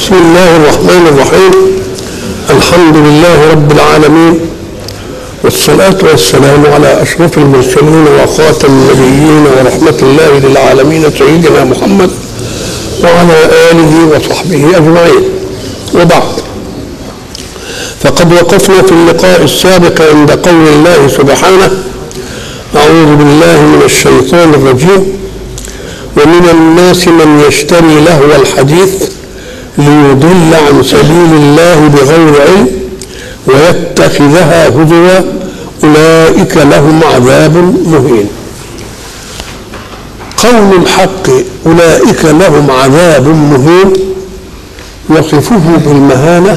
بسم الله الرحمن الرحيم. الحمد لله رب العالمين، والصلاة والسلام على أشرف المرسلين وخاتم النبيين ورحمة الله للعالمين سيدنا محمد وعلى آله وصحبه أجمعين، وبعد. فقد وقفنا في اللقاء السابق عند قول الله سبحانه: أعوذ بالله من الشيطان الرجيم: ومن الناس من يشتري لهو الحديث ليضل عن سبيل الله بغير علم ويتخذها هزوا أولئك لهم عذاب مهين. قول الحق أولئك لهم عذاب مهين يصفه بالمهانة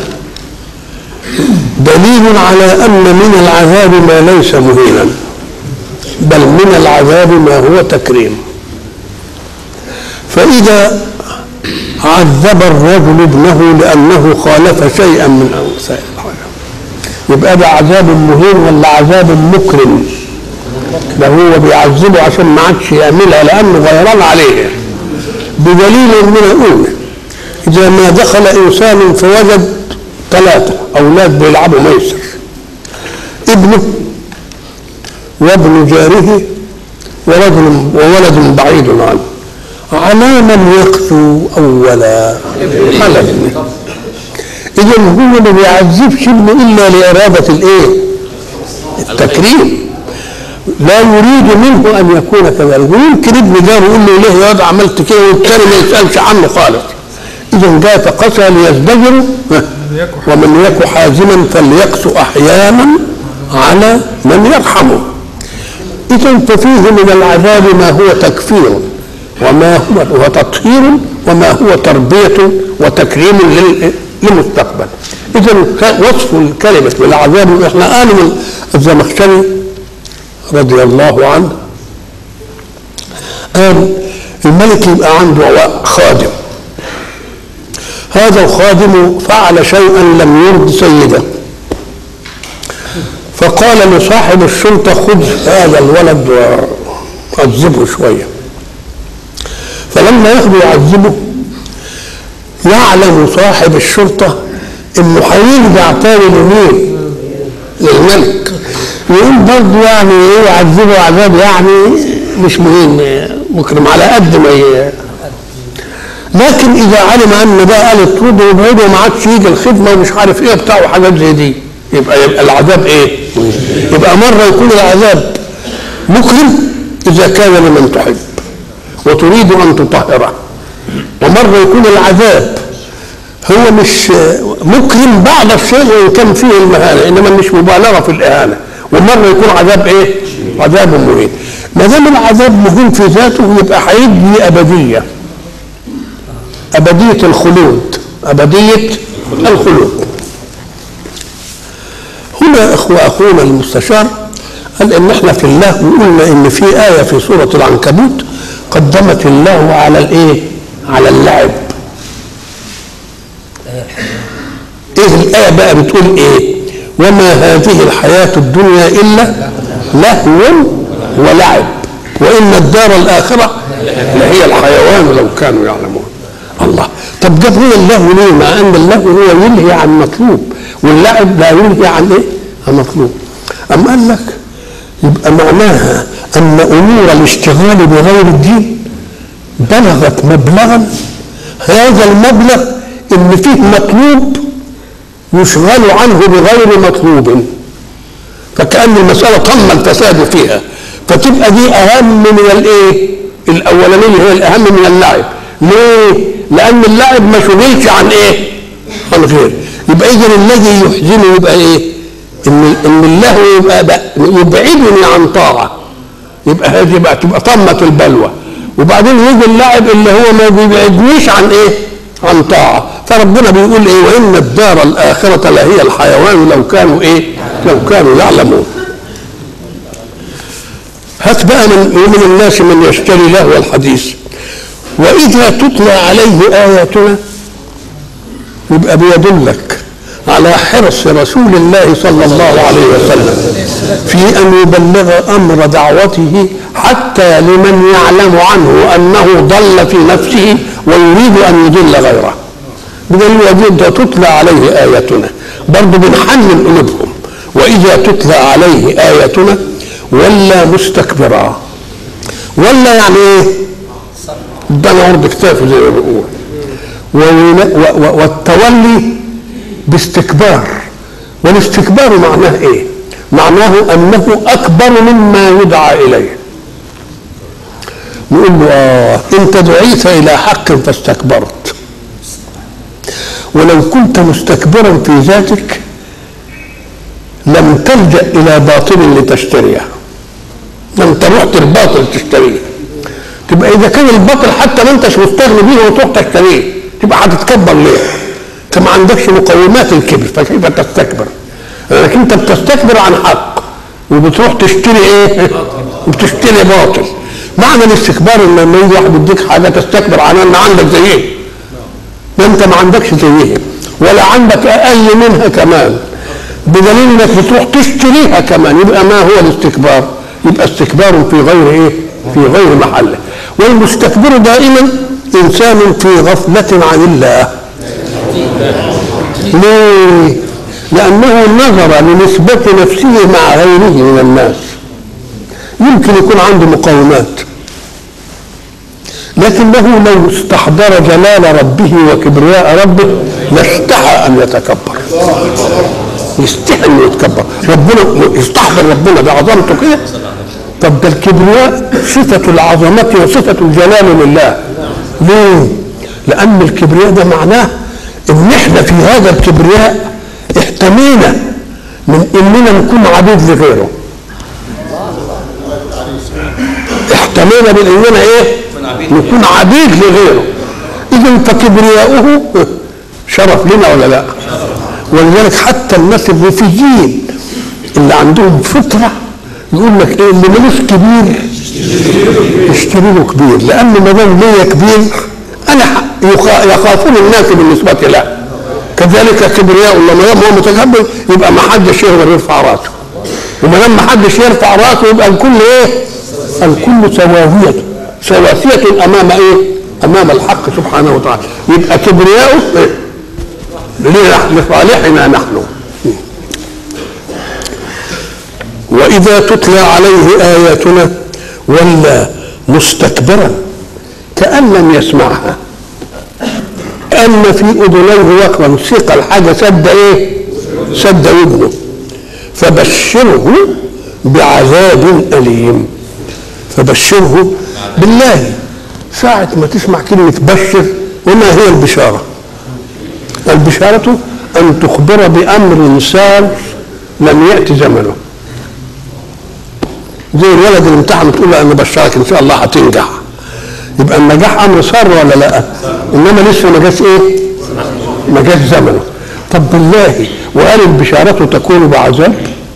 دليل على أن من العذاب ما ليس مهينا، بل من العذاب ما هو تكريم. فإذا عذب الرجل ابنه لأنه خالف شيئا من أوصاف الحياة يبقى ده عذاب مهين ولا عذاب مكرم؟ ده هو بيعذبه عشان ما عادش يعملها لأنه غيران عليه، بدليل من الأولى إذا ما دخل إنسان فوجد 3 أولاد بيلعبوا ميسر، ابنه وابن جاره وولد بعيد عنه، على من يقسو أولا؟ على ابنه. إذا هو ما بيعذبش ابنه إلا لإرادة الإيه؟ التكريم، لا يريد منه أن يكون كذلك. ويمكن ابن جاره يقول له ليه يا عملت كده والتاني ما يسألش عنه خالص. إذا جاء فقسى ليزدجروا، ومن يك حازما فليقسو أحيانا على من يرحمه. إذا ففيه من العذاب ما هو تكفير وما هو تطهير وما هو تربية وتكريم للمستقبل. إذا وصف الكلمة بالعذاب، احنا قال من الزمخشري رضي الله عنه قال الملك يبقى عنده خادم، هذا الخادم فعل شيئا لم يرض سيده، فقال لصاحب السلطة: خذ هذا الولد وعذبه شوية. فلما ياخده يعذبه يعلم صاحب الشرطة انه هيرجع تاني لمين؟ للملك. يقول برضه يعني ايه يعذبه عذاب يعني مش مهم مكرم على قد ما لكن اذا علم ان ده قال اطرده وابعده وما عادش يجي الخدمه ومش عارف ايه بتاعه حاجات زي دي، يبقى العذاب ايه؟ يبقى مره يكون العذاب مكرم اذا كان لمن تحب وتريد ان تطهره، ومره يكون العذاب هو مش مكرم بعد الشيء وان كان فيه المهانه انما مش مبالغه في الاهانه، ومره يكون عذاب ايه؟ عذاب مهين. ما دام العذاب مهين في ذاته يبقى هيدي ابديه الخلود، ابديه الخلود. هنا اخونا المستشار قال ان احنا في الله، وقلنا ان في ايه في سوره العنكبوت قدمت الله على الايه؟ على اللعب. ايه الايه بقى بتقول ايه؟ وما هذه الحياه الدنيا الا لهو ولعب وان الدار الاخره لهي الحيوان لو كانوا يعلمون. الله، طب جاب هنا اللهو ليه؟ مع ان اللهو هو ينهي عن مطلوب واللعب لا ينهي عن ايه؟ عن مطلوب. أم قال لك يبقى معناها ان امور الاشتغال بغير الدين بلغت مبلغا، هذا المبلغ ان فيه مطلوب يشغل عنه بغير مطلوب، فكأن المسألة تم الفساد فيها، فتبقى دي اهم من الايه؟ الاولانيه هي الاهم من اللعب. ليه؟ لان اللعب ما شغلش عن ايه؟ عن غير. يبقى اذا الذي يحزنه يبقى ايه؟ ان اللهو يبقى يبعدني عن طاعه، يبقى هذه بقى تبقى طمت البلوى. وبعدين يجي اللعب اللي هو ما بيبعدنيش عن ايه؟ عن طاعه. فربنا بيقول ايه؟ وان الدار الاخره لهي الحيوان لو كانوا ايه؟ لو كانوا يعلمون. هات بقى من الناس من يشتري لهو الحديث واذا تتلى عليه اياتنا، يبقى بيدلك على حرص رسول الله صلى الله عليه وسلم في ان يبلغ امر دعوته حتى لمن يعلم عنه انه ضل في نفسه ويريد ان يضل غيره. بدليل تتلى عليه آياتنا برضه بنحنن قلوبهم. وإذا تتلى عليه آياتنا ولا مستكبرا. ولا يعني ايه؟ ده عرض كتافه زي ما بيقول. والتولي باستكبار. والاستكبار معناه ايه؟ معناه انه اكبر مما يدعى اليه. نقول له انت دعيت الى حق فاستكبرت، ولو كنت مستكبرا في ذاتك لم تلجأ الى باطل لتشتريه، لم تروح الباطل تشتريه. تبقى اذا كان الباطل حتى ما انتش مستغني بيه وتروح تشتريه تبقى هتتكبر ليه؟ انت ما عندكش مقومات الكبر، فكيف تستكبر؟ لانك انت بتستكبر عن حق وبتروح تشتري ايه؟ وبتشتري باطل. معنى الاستكبار ان لما يجي واحد يديك حاجه تستكبر عنها ان عندك زيه، ما انت ما عندكش زيه ولا عندك اقل منها كمان، بدليل انك بتروح تشتريها كمان. يبقى ما هو الاستكبار؟ يبقى استكبار في غير ايه؟ في غير محله. والمستكبر دائما انسان في غفله عن الله. ليه؟ لانه نظر لنسبه نفسه مع غيره من الناس. يمكن يكون عنده مقومات، لكنه لو استحضر جلال ربه وكبرياء ربه لاستحى ان يتكبر. يستحي انه يتكبر. ربنا يستحضر ربنا بعظمته كده. طب ده الكبرياء صفه العظمه وصفه الجلال لله. ليه؟ لان الكبرياء ده معناه ان احنا في هذا الكبرياء احتمينا من اننا نكون عبيد لغيره. احتمينا من اننا ايه؟ نكون عبيد لغيره. اذا فكبرياؤه شرف لنا ولا لا؟ ولذلك حتى الناس الرفيجين اللي عندهم فطره يقول لك ايه؟ اللي ملوش كبير اشتري له كبير، لان ما دام ليا كبير انا يخافون الناس بالنسبه له. كذلك كبرياء الله، ما دام هو متكبر يبقى ما حدش يقدر يرفع راسه، وما دام ما حدش يرفع راسه يبقى الكل ايه؟ الكل سواسية امام ايه؟ امام الحق سبحانه وتعالى. يبقى كبرياؤه لصالحنا نحن. واذا تتلى عليه اياتنا ولا مستكبرا كأن لم يسمعها، كأن في اذنيه وقرا، ثقل الحاجه سد ايه؟ سد ودنه. فبشره بعذاب أليم. فبشره بالله. ساعة ما تسمع كلمة بشر، وما هي البشارة؟ البشارة أن تخبر بأمر سار لم يأتي زمنه. زي الولد اللي امتحن تقول له أنا بشرك إن شاء الله هتنجح، يبقى النجاح أمر سار ولا لا؟ إنما لسه ما جاش إيه؟ ما جاش زمنه. طب بالله، وقال البشارة تكون بعذاب؟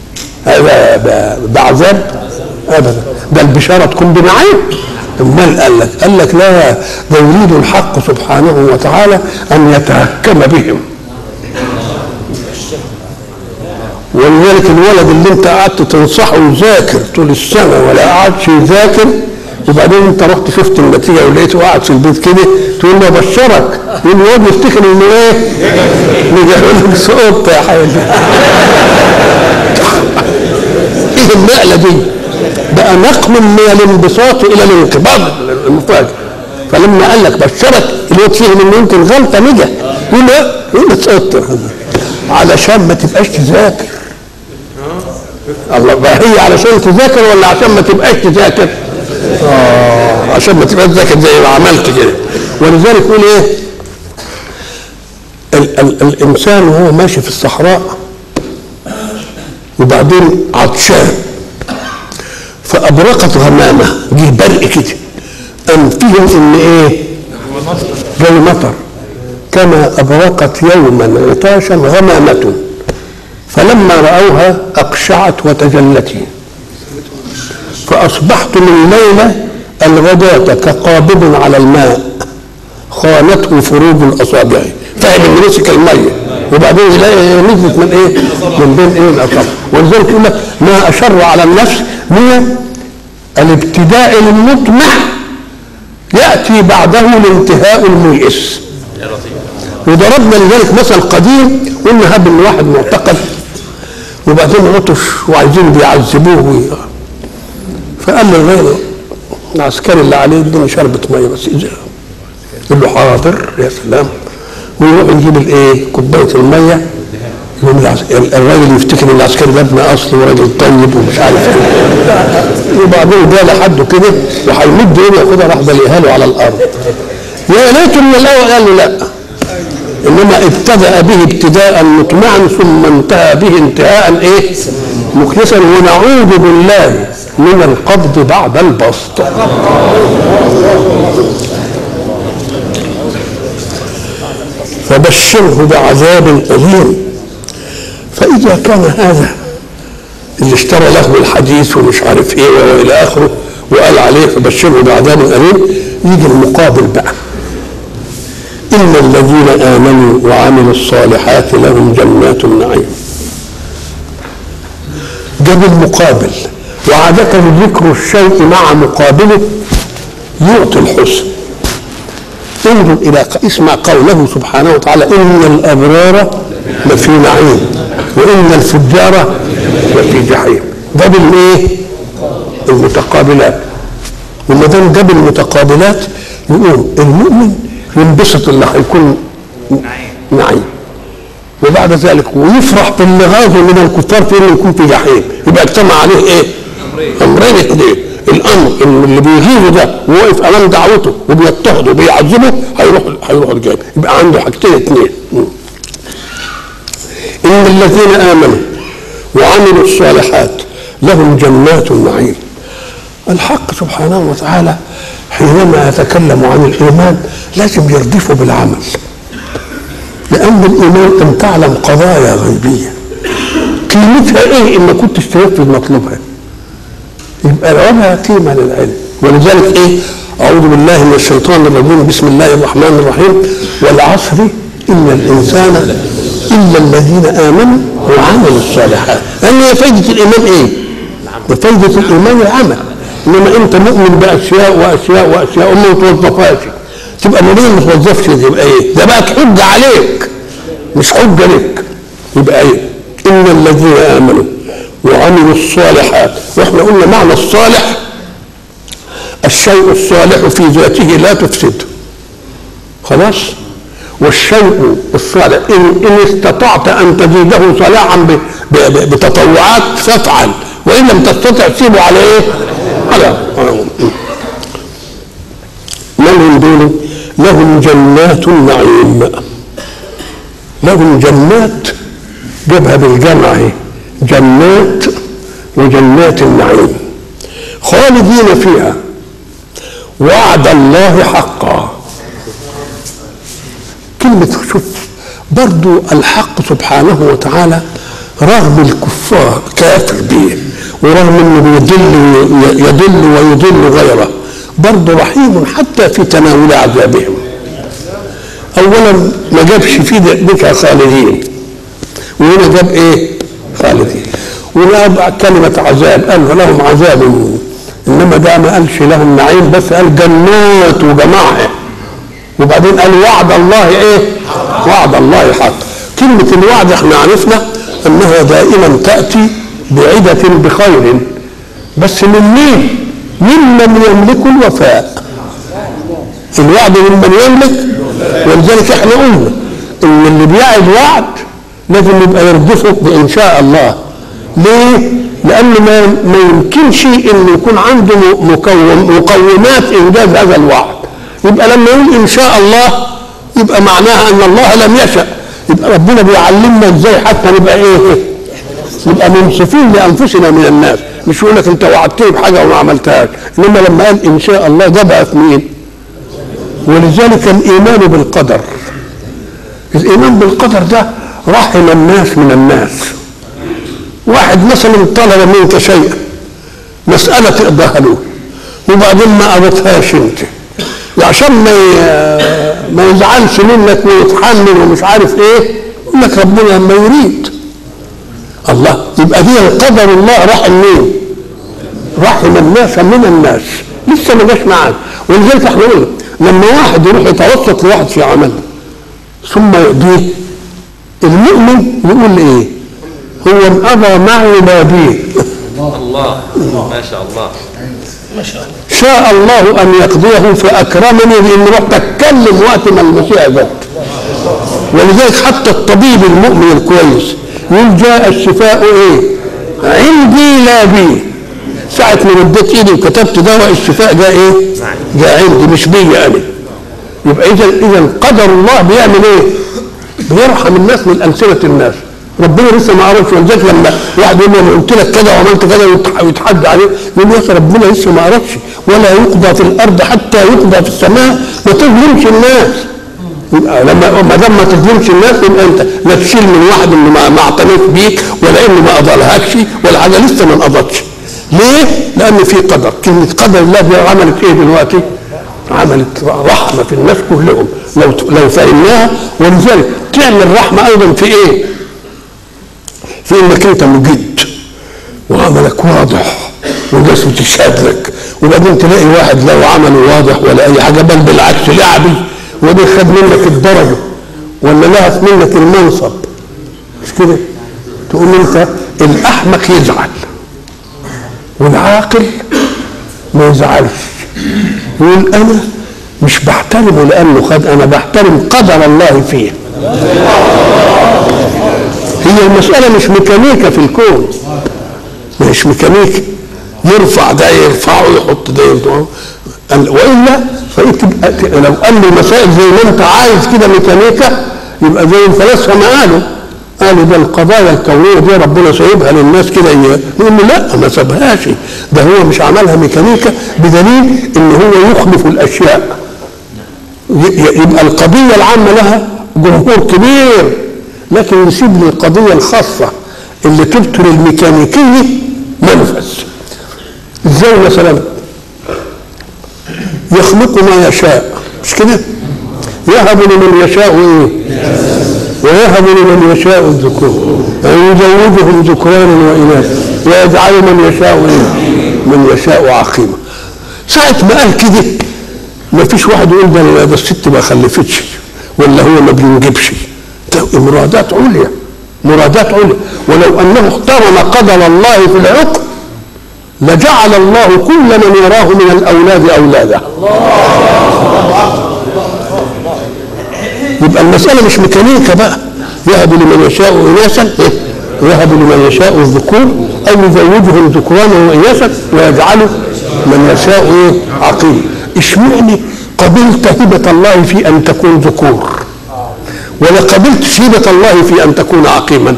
بعذاب ابدا، ده البشاره تكون بنعيم. امال قال لك لا، ده يريد الحق سبحانه وتعالى ان يتهكم بهم. ولذلك الولد اللي انت قعدت تنصحه يذاكر طول السنه ولا قعدش يذاكر، وبعدين انت رحت شفت النتيجه ولقيته قاعد في البيت كده، تقول له بشرك، يقول له الواد يفتكر انه ايه؟ يقول لك سقطت يا حبيبي. ايه النقله دي؟ بقى نقل من الانبساط الى الانقباض المفاجئ. فلما قال لك بشرك، الواد فهم انه يمكن غلطه نجح، يقول له سقطت علشان ما تبقاش تذاكر. الله بقى، هي علشان تذاكر ولا عشان ما تبقاش تذاكر؟ عشان ما تبقاش تذاكر زي ما عملت كده. ولذلك يقول ايه؟ الانسان وهو ماشي في الصحراء وبعدين عطشان فابرقت غمامه، جه برق كده، قام فيهم ان ايه؟ جاي مطر. كما ابرقت يوما عطاشا غمامه فلما راوها اقشعت وتجلت، فاصبحت من ليله الغداة كقابض على الماء خانته فروج الاصابع. فاهم ان مسك الميه وبعدين يلاقي نزلت من ايه؟ من بين ايه؟ الاصابع. ولذلك يقول لك ما اشر على النفس من الابتداء للمطمح ياتي بعده الانتهاء الميئس. وضربنا لذلك مثل قديم، قلنا هب ان واحد معتقل وبعدين عطش وعايزين بيعذبوه فقال للغير العسكري اللي عليه ادوني شربة ميه بس يقول له حاضر يا سلام، ويروح يجيب الايه كوبايه الميه، يقوم الراجل يفتكر ان العسكري ده ابن اصل وراجل طيب ومش عارف ايه، وبعدين ده لحده كده وهيمد ايده ياخدها راح بليها له على الارض. يا ليت من الاول قال له لا، انما ابتدأ به ابتداء مطمعا ثم انتهى به انتهاء ايه مخلصا، ونعوذ بالله من القبض بعد البسط. فبشره بعذاب أليم. فإذا كان هذا اللي اشترى له الحديث ومش عارف ايه والى اخره وقال عليه فبشره بعذاب أليم، يجي المقابل بقى: إن الذين آمنوا وعملوا الصالحات لهم جنات النعيم. جاب المقابل، وعادة ذكر الشيء مع مقابله يعطي الحسن. انظر إلى اسمع قوله سبحانه وتعالى: إن الأبرار لفي نعيم وإن الفجار لفي جحيم. جاب الايه؟ المتقابلات. وما دام جاب المتقابلات يقول المؤمن ينبسط اللي هيكون نعيم، وبعد ذلك ويفرح باللي غاضه من الكفار في انه يكون في جحيم. يبقى اجتمع عليه ايه؟ امرين اثنين. الامر ان اللي بيغيظه ده وواقف امام دعوته وبيضطهده وبيعذبه هيروح الجحيم. يبقى عنده حاجتين اثنين: ان الذين امنوا وعملوا الصالحات لهم جنات النعيم. الحق سبحانه وتعالى حينما يتكلم عن الإيمان لازم يردفه بالعمل، لأن الإيمان أن تعلم قضايا غيبية قيمتها إيه إن كنت تنفذ مطلوبها، يبقى لها قيمة للعلم. ولذلك إيه؟ أعوذ بالله من الشيطان الرجيم، بسم الله الرحمن الرحيم: والعصر إن الإنسان إلا الذين آمنوا وعملوا الصالحات. لأن هي فايدة الإيمان إيه؟ فايدة الإيمان العمل. انما انت مؤمن باشياء واشياء واشياء وما توظفهاش، تبقى منين ما توظفش؟ يبقى ايه؟ ده بقت حجه عليك مش حجه لك. يبقى ايه؟ ان الذين امنوا وعملوا الصالحات. واحنا قلنا معنى الصالح الشيء الصالح في ذاته لا تفسده، خلاص؟ والشيء الصالح ان استطعت ان تزيده صلاحا بتطوعات فافعل، وان لم تستطع تسيبه على ايه؟ على من دول لهم جنات النعيم. لهم جنات، جابها بالجمع اهي، جنات وجنات النعيم خالدين فيها وعد الله حقا. كلمة شوف برضو الحق سبحانه وتعالى رغم الكفار كافر به ورغم انه يضل ويضل غيره برضه رحيم حتى في تناول عذابهم. اولا ما جابش في ذكر خالدين، وهنا جاب ايه؟ خالدين. وجاب كلمه عذاب قال لهم عذاب، انما ده ما قالش لهم نعيم بس، قال جنات وجماعه، وبعدين قال وعد الله ايه؟ وعد الله حق. كلمه الوعد احنا عرفنا انها دائما تاتي بعدة بخير، بس من مين؟ ممن يملك الوفاء. الوعد ممن يملك، ولذلك احنا قلنا ان اللي بيعد وعد لازم يبقى يردفه بان شاء الله. ليه؟ لان ما يمكنش انه يكون عنده مقومات انجاز هذا الوعد. يبقى لما يقول ان شاء الله يبقى معناها ان الله لم يشأ. يبقى ربنا بيعلمنا ازاي حتى نبقى ايه؟ نبقى منصفين لانفسنا من الناس، مش يقول لك انت وعدتني بحاجه وما عملتهاش. انما لما قال ان شاء الله ده بقى في مين؟ ولذلك الايمان بالقدر، الايمان بالقدر ده رحم الناس من الناس. واحد مثلا طلب منك شيئا، مساله تقضيها له وبعدين ما قضيتهاش انت، عشان ما يزعلش منك ويتحمل ومش عارف ايه، يقول لك ربنا لما يريد. الله، يبقى دي قدر الله رحم مين؟ رحم الناس من الناس، لسه ما جاش معاك. ولذلك احنا قلنا لما واحد يروح يتوسط لواحد في عمل ثم يؤديه. المؤمن يقول ايه؟ هو ان ابى معي لا بيه. الله ما شاء الله ما شاء الله. شاء الله ان يقضيه فاكرمني بان رحت اتكلم وقت ما المشيئه جت. ولذلك حتى الطبيب المؤمن الكويس يقول جاء الشفاء ايه؟ عندي لا بي. ساعة ما رديت ايدي وكتبت دواء الشفاء جاء ايه؟ جاء عندي مش بيا انا. يبقى اذا قدر الله بيعمل ايه؟ بيرحم الناس من امثله الناس. ربنا لسه ما عرفش. ولذلك لما واحد يقول لي انا قلت لك كذا وعملت كذا ويتحدى عليه يقول له يا اخي ربنا لسه ما عرفش. ولا يقضى في الارض حتى يقضى في السماء. ما تظلمش الناس. لما ما دام ما تظلمش الناس يبقى انت لا تشيل من واحد انه ما اعتنيت بيك ولا انه ما قضالهاكش ولا حاجه لسه ما انقضتش. ليه؟ لان في قدر. كلمه قدر الله دي عملت ايه دلوقتي؟ عملت رحمه في الناس كلهم لو فهمناها. ولذلك تعمل رحمه ايضا في ايه؟ في انك انت مجد وعملك واضح والناس بتشهد لك. وبعدين تلاقي واحد لا عمله واضح ولا اي حاجه بل بالعكس لعبي ودي خد منك الدرجه ولا لهت منك المنصب. مش كده؟ تقول انت الاحمق يزعل والعاقل ما يزعلش. يقول انا مش بحترمه لانه خد، انا بحترم قدر الله فيه. هي المساله مش ميكانيكا في الكون، مش ميكانيكا يرفع ده يرفعه يحط ده يرفعه. والا لو قال لي المسائل زي ما انت عايز كده ميكانيكا يبقى زي الفلاسفه ما قالوا ده القضايا الكونيه دي ربنا سايبها للناس كده. يقول له لا ما سابهاش، ده هو مش عملها ميكانيكا بدليل ان هو يخلف الاشياء. يبقى القضيه العامه لها جمهور كبير لكن يسيب لي القضيه الخاصه اللي تبطل الميكانيكيه منفذ. ازاي مثلا؟ يخلق ما يشاء مش كده؟ يهب لمن يشاء ايه؟ ويهب لمن يشاء الذكور يعني يزوجهم ذكرانا واناثا ويجعل من يشاء ايه؟ من يشاء عقيما. ساعة ما قال كده ما فيش واحد يقول ده الست ما خلفتش ولا هو ما بينجبش. مرادات عليا مرادات عليا. ولو انه احترم قدر الله في العقل لجعل الله كل من يراه من الاولاد اولاده. يبقى المساله مش ميكانيكا بقى. يهب لمن يشاء اناثا ويهب لمن يشاء الذكور او يزوجهم ذكرانا واناثا ويجعل من يشاء ايه؟ عقيما. اشمعني قبلت هبه الله في ان تكون ذكور ولا قبلت هبه الله في ان تكون عقيما؟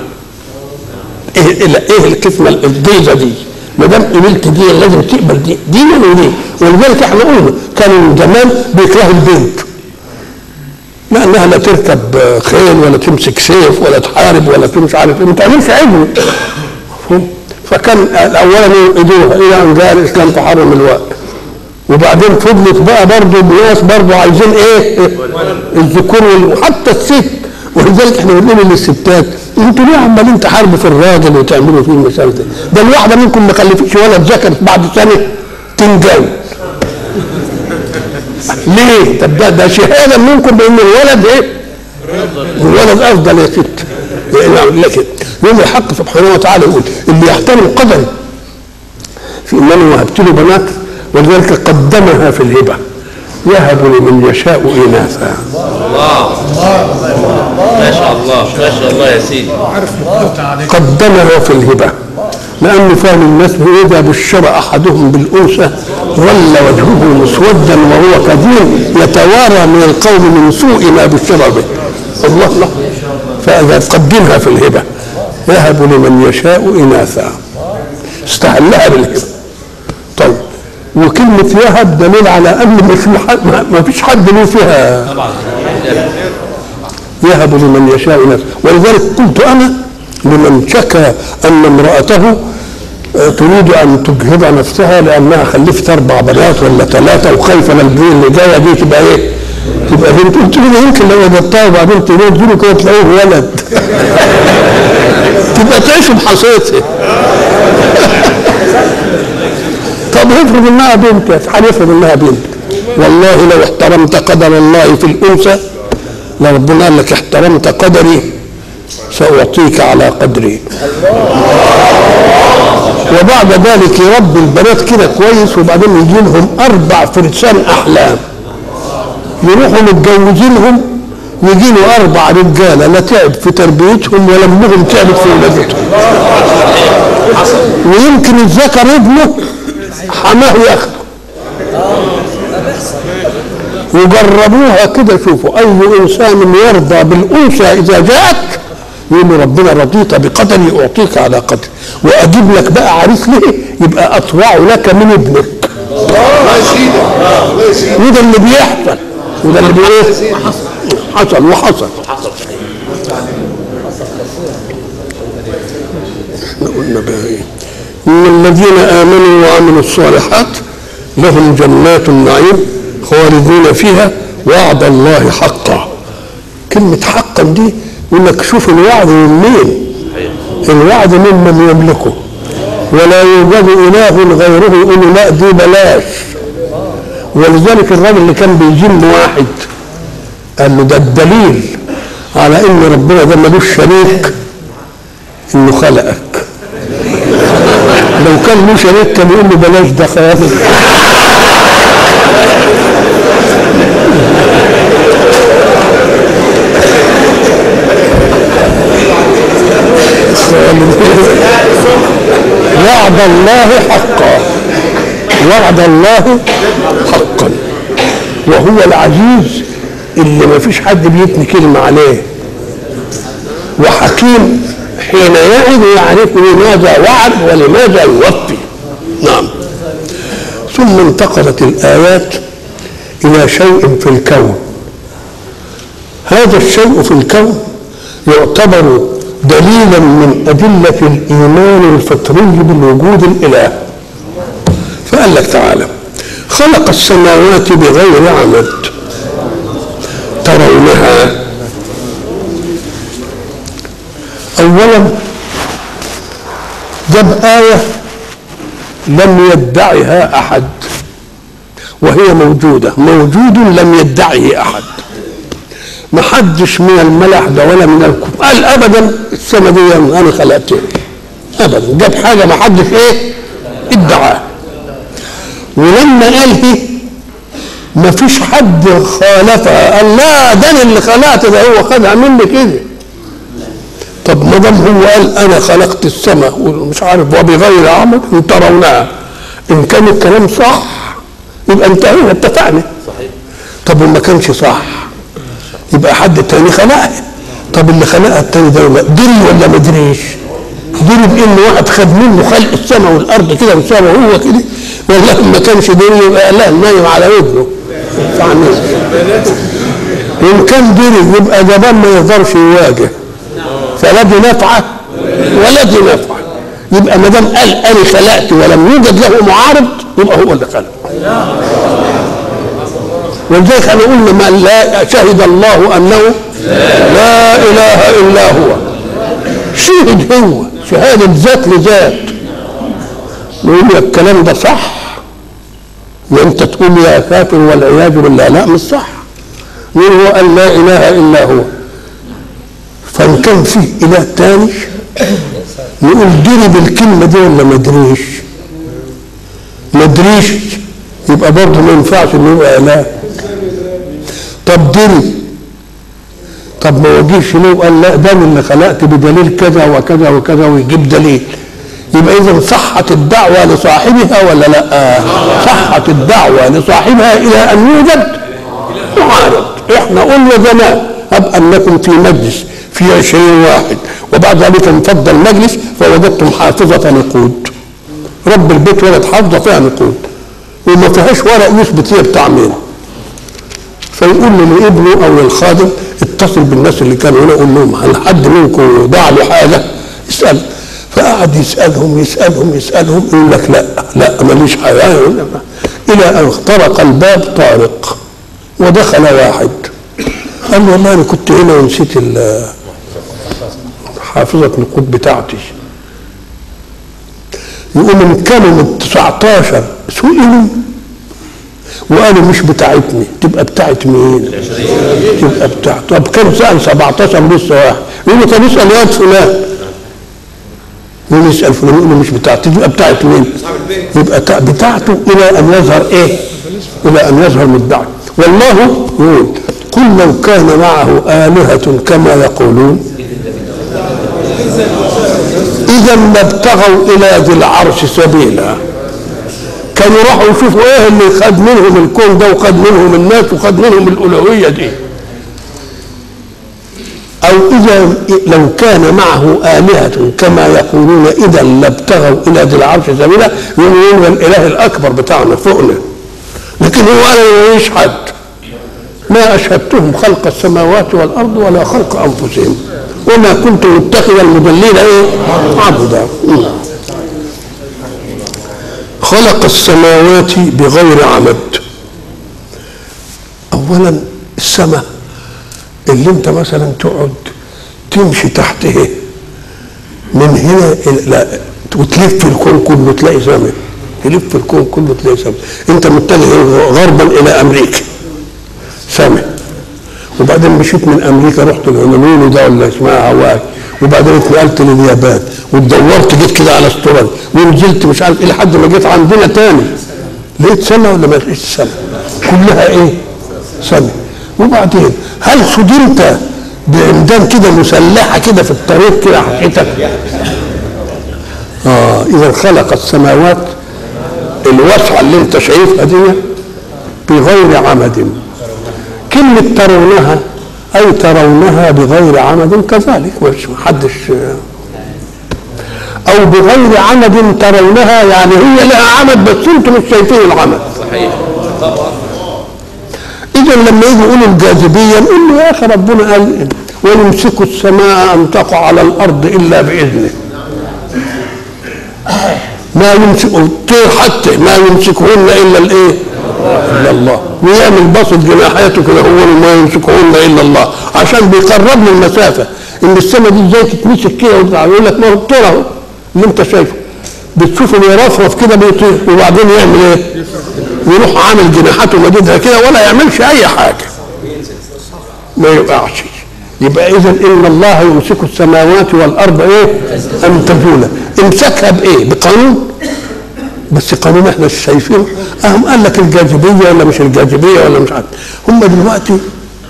ايه القسمه الضيزه دي؟ ما دام قبلت دي لازم تقبل دي دينا ودين. ولذلك احنا قلنا كانوا زمان بيكرهوا البنت لانها لا تركب خيل ولا تمسك سيف ولا تحارب ولا مش عارف ايه ما تعملش عجل. فكان اولا يؤيدوها الى ان جاء الاسلام تحرم الوقت. وبعدين فضلت بقى برضه الناس برضه عايزين ايه؟ الذكور وحتى الست. ولذلك احنا بنقول للستات انتوا ليه عمالين تحاربوا في الراجل وتعملوا فيه المسائل دي؟ ده الواحده منكم ما خلفتش ولد ذكرت بعد سنه تنجوز. ليه؟ طب ده شهاده منكم بان الولد ايه؟ الولد افضل يا ست. لكن يوم الحق سبحانه وتعالى يقول اللي يحترم قدري في انني وهبت له بنات ولذلك قدمها في الهبه يهب لمن يشاء اناثا. الله ما شاء الله ما شاء الله يا سيدي. قدمها في الهبه لأنه فهم الناس إذا بشر أحدهم بالأنثى ظل وجهه مسودا وهو كظيم يتوارى من القوم من سوء ما بشر به. الله الله. فإذا قدمها في الهبة يهب لمن يشاء إناثا استهلها بالهبة. طيب وكلمة يهب دليل على أن ما فيش حد له فيها. يهب لمن يشاء إناثا. ولذلك قلت أنا لمن شكى أن امرأته تريد أن تجهض نفسها لأنها خلفت 4 بنات ولا 3 وخايفة من البنية اللي جاية دي تبقى إيه؟ تبقى بنت. قلت له يمكن لو وجدتها وبعدين تجيله كده تلاقيه ولد تبقى تعيش بحصيتها. طب افرض إنها بنت، هنفرض إنها بنت. والله لو احترمت قدر الله في الأنثى لا ربنا قال لك احترمت قدري سأعطيك على قدري. وبعد ذلك يربي البنات كده كويس، وبعدين يجي لهم 4 فرسان أحلام يروحوا متجوزينهم، يجي له 4 رجاله لا تعب في تربيتهم ولا امهم تعبت في ولادتهم. ويمكن الذكر ابنه حماه ياخده. وجربوها كده، شوفوا اي انسان يرضى بالانثى اذا جاءت يقول ربنا رضيت بقدري اعطيك على قدري، واجيب لك بقى عريس ليه يبقى اطوع لك من ابنك. وده اللي بيحصل، وده اللي حصل وحصل. قلنا بقى ايه؟ ان الذين امنوا وعملوا الصالحات لهم جنات النعيم خالدين فيها وعد الله حقا. كلمة حقا دي يقول لك شوف الوعد من مين؟ الوعد ممن يملكه، ولا يوجد اله غيره يقول لا دي بلاش. ولذلك الراجل اللي كان بيجن واحد قال له ده الدليل على ان ربنا ده ملوش شريك انه خلقك. لو كان له شريك كان يقول له بلاش ده خلاص. وعد الله حقا، وعد الله حقا، وهو العزيز اللي ما فيش حد بيتني كلمة عليه، وحكيم حين يعد يعرف لماذا وعد ولماذا يوفي. نعم. ثم انتقلت الآيات إلى شيء في الكون. هذا الشيء في الكون يعتبر دليلا من أدلة الإيمان الفطري بالوجود الإله. فقال لك تعالى خلق السماوات بغير عمد ترونها. أولا جاب آية لم يدعها أحد وهي موجودة، موجود لم يدعه أحد. ما حدش من الملح ده ولا من الكفار قال أبدا السماء دي أنا خلقتها أبدا. جاب حاجة ما حدش إيه ادعاها. ولما قال ما فيش حد خالفها، قال لا ده أنا اللي خلقت ده هو خدها مني كده. طب ما دام هو قال انا خلقت السماء ومش عارف وبغير عمد ترونها، ان كان الكلام صح يبقى انتهينا اتفقنا. صحيح. طب وما كانش صح يبقى حد تاني خلقها. طب اللي خلقها التاني ده دري ولا ما دريش؟ دري بان واحد خد منه خلق السماء والارض كده وسابه هو كده، والله ما كانش دري يبقى لا نايم على ودنه. وان كان دري يبقى جبان ما يقدرش يواجه، فلا دي نفعه ولا دي نفعه. يبقى ما دام قال انا خلقت ولم يوجد له معارض يبقى هو اللي خلق. ولذلك انا قلنا ما لا شهد الله انه لا اله الا هو. شهد هو شهاده ذات لذات. نقول لك الكلام ده صح وانت تقول يا كافر والعياذ بالله لا مش صح. نقول هو قال لا اله الا هو، فان كان فيه اله تاني نقول دري بالكلمه دي ولا ما دريش؟ ما دريش يبقى برضه ما ينفعش انه يبقى اله. طب دري، طب ما يجيش له قال لا ده اللي خلقت بدليل كذا وكذا وكذا ويجيب دليل. يبقى اذا صحت الدعوه لصاحبها ولا لا؟ صحت الدعوه لصاحبها الى ان يوجد معارض. احنا قلنا زمان هب انكم في مجلس في 20 واحد وبعد ذلك انفض المجلس فوجدتم حافظة نقود. رب البيت ولد حافظة فيها نقود وما فيهاش ورق يثبت هي بتاع مين. فيقول لابنه او للخادم اتصل بالناس اللي كانوا هنا قول لهم هل حد منكم ضاع له حاجة؟ اسأل. فقعد يسألهم يقول لك لا ماليش حاجة. إلى أن اخترق الباب طارق ودخل واحد قال له والله أنا كنت هنا ونسيت حافظة النقود بتاعتي. يقول من كانوا من 19 سئلوا وقالوا مش بتاعتني، تبقى بتاعت مين؟ تبقى بتاعت. طب كم سأل 17 لسه واحد، يقول له طب اسأل واد فلان، يسأل فلان يقول له مش بتاعتي، تبقى بتاعت مين؟ يبقى بتاعته إلى أن يظهر إيه؟ إلى أن يظهر مدعي. والله يقول قل لو كان معه آلهة كما يقولون إذا لابتغوا إلى ذي العرش سبيلا. كانوا راحوا يشوفوا ايه اللي خد منهم الكون ده وخد منهم الناس وخد منهم الالوهيه دي. او اذا لو كان معه الهه كما يقولون اذا لابتغوا الى ذي العرش سبيلا، يقولون الاله الاكبر بتاعنا فوقنا. لكن هو انا ما يشهد، ما اشهدتهم خلق السماوات والارض ولا خلق انفسهم وما كنت متخذ المضلين ايه عبدا. خلق السماوات بغير عمد. اولا السماء اللي انت مثلا تقعد تمشي تحته من هنا لا وتلف الكون كله تلاقي سماء، تلف الكون كله تلاقي سماء. انت متجه غربا الى امريكا سماء، وبعدين مشيت من امريكا رحت الهونولولو ده ولا اسمها هواي، وبعدين اتنقلت لليابان ودورت جيت كده على استراليا ونزلت مش عارف ايه لحد ما جيت عندنا تاني لقيت سما ولا ما لقيتش سما؟ كلها ايه؟ سما. وبعدين هل صدمت بعمدان كده مسلحه كده في الطريق كده حقيقتك؟ اذا خلق السماوات الواسعه اللي انت شايفها دي بغير عمد. كلمه ترونها أي ترونها بغير عمد كذلك، مش محدش. أو بغير عمد ترونها يعني هي لها عمد بس أنتم مش شايفين العمد. صحيح. إذا لما يجي يقولوا الجاذبية نقول له يا أخي ربنا قال ويمسك السماء أن تقع على الأرض إلا بإذنه. ما يمسك الطير حتى ما يمسكهن إلا الإيه؟ إلا الله. ويعمل بسط جناحاته كده هو ما يمسكهن الا الله، عشان بيقرب له المسافه ان السماء دي ازاي تتمسك كده يقول لك ما هو الطير اهو اللي انت شايفه بتشوفه بيرفرف كده بيطير وبعدين يعمل ايه؟ يروح عامل جناحاته مديدها كده ولا يعملش اي حاجه ما يوقعش. يبقى اذا ان الله يمسك السماوات والارض ايه؟ ان تزولا. امسكها بايه؟ بقانون، بس قانون احنا مش شايفينه. قال لك الجاذبيه ولا مش الجاذبيه ولا مش عارف. هم دلوقتي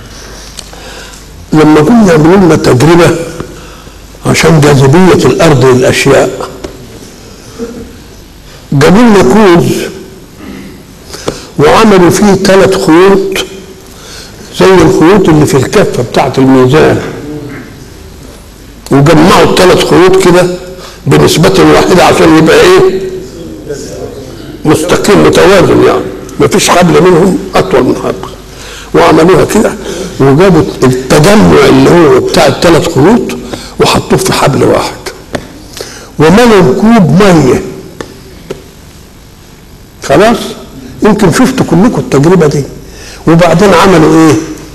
لما كنا يعملوا لنا تجربه عشان جاذبيه الارض للاشياء جابوا لنا كوز وعملوا فيه 3 خيوط زي الخيوط اللي في الكفه بتاعه الميزان، وجمعوا ال3 خيوط كده بنسبه واحده عشان يبقى ايه؟ مستقيم متوازن، يعني ما فيش حبل منهم اطول من حبل. وعملوها كده وجابوا التجمع اللي هو بتاع ال3 خيوط وحطوه في حبل واحد وملوا كوب ميه. خلاص يمكن شفتوا كلكم التجربه دي. وبعدين عملوا ايه؟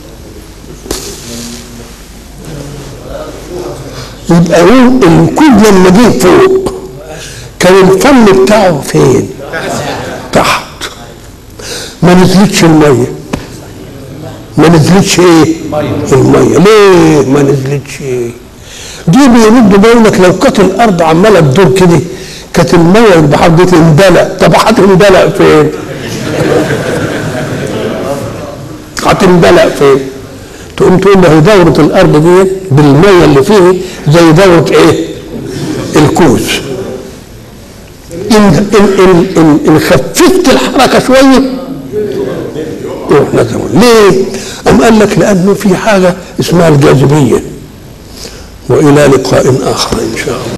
يبقى الكوب لما جه فوق كان الفم بتاعه فين؟ تحت. ما نزلتش الميه. ما نزلتش ايه؟ الميه. ليه ما نزلتش ايه؟ دي بيردوا بيقول لك لو كانت الارض عماله تدور كده كانت الميه البحر دي تندلق. طب هتندلق فين؟ هتندلق فين؟ تقوم تقول له دوره الارض دي بالميه اللي فيه زي دوره ايه؟ الكوز. إن خففت الحركة شوية يروح نزل. ليه؟ أم قال لك لأنه في حاجة اسمها الجاذبية. وإلى لقاء آخر إن شاء الله.